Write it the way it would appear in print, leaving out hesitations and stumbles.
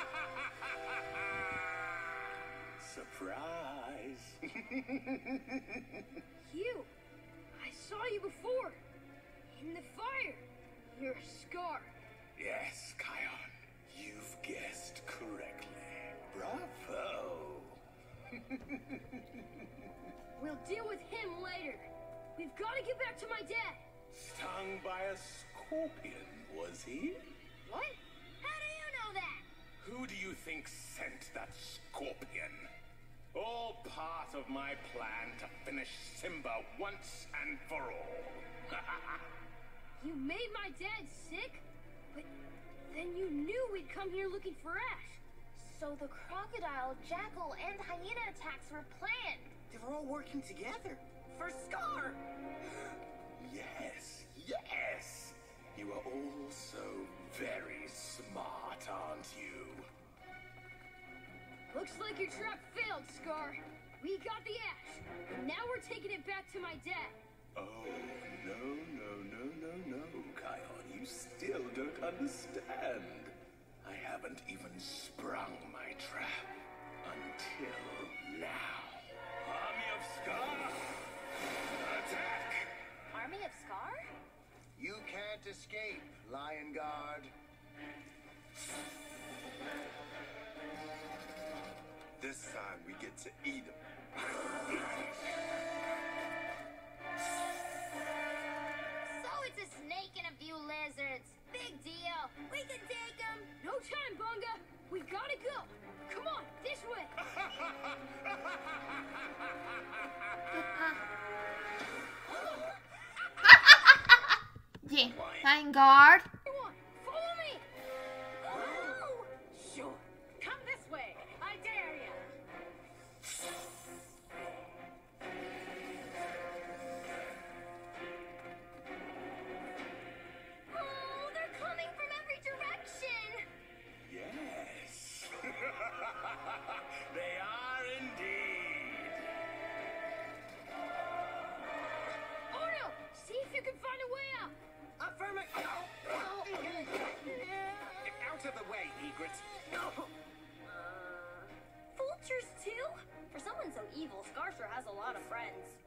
Surprise! You! I saw you before! In the fire! You're Scar! Yes, Kion. You've guessed correctly. Bravo! We'll deal with him later. We've got to get back to my dad. Stung by a scorpion, was he? What? How do you know that? Who do you think sent that scorpion? All part of my plan to finish Simba once and for all. You made my dad sick? But then you knew we'd come here looking for Ash. So the crocodile, jackal, and hyena attacks were planned. They were all working together. For Scar! Yes, yes! You are all so very smart, aren't you? Looks like your trap failed, Scar. We got the Ash. And now we're taking it back to my dad. Oh, no, Kion. You still don't understand. I haven't even sprung my trap until now. Army of Scar! Attack! Army of Scar? You can't escape, Lion Guard. This time we get to eat him. So it's a snake and a few lizards. Big deal. We can take them. No time, Bunga. We gotta go. Come on, this way. Yeah, Lion Guard. Everyone, follow me. Oh! Sure. Come this way. I dare you. Oh, they're coming from every direction. Yes. They are indeed. Oh no! See if you can find a way out. Affirmative. Out of the way, egret. Vultures too? For someone so evil, Scar sure has a lot of friends.